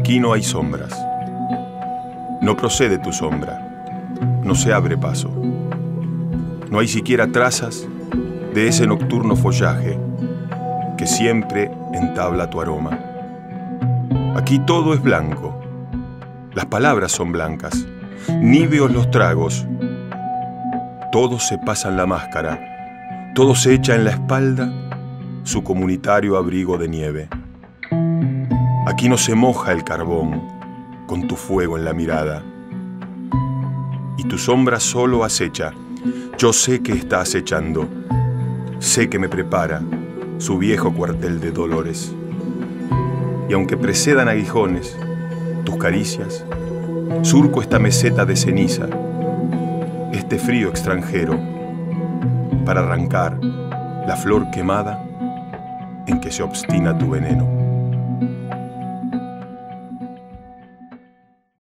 Aquí no hay sombras. No procede tu sombra. No se abre paso. No hay siquiera trazas de ese nocturno follaje que siempre entabla tu aroma. Aquí todo es blanco. Las palabras son blancas. Níveos los tragos. Todos se pasan la máscara. Todo se echa en la espalda su comunitario abrigo de nieve. Aquí no se moja el carbón con tu fuego en la mirada. Y tu sombra solo acecha. Yo sé que está acechando. Sé que me prepara su viejo cuartel de dolores. Y aunque precedan aguijones tus caricias, surco esta meseta de ceniza, este frío extranjero, para arrancar la flor quemada en que se obstina tu veneno.